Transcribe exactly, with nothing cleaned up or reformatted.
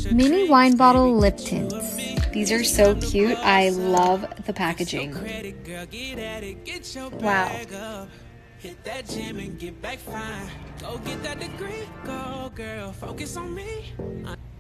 Mini wine bottle lip tints. These are so cute. I love the packaging. Wow. Hit that gym and get back fine. Go get that degree, go girl, focus on me.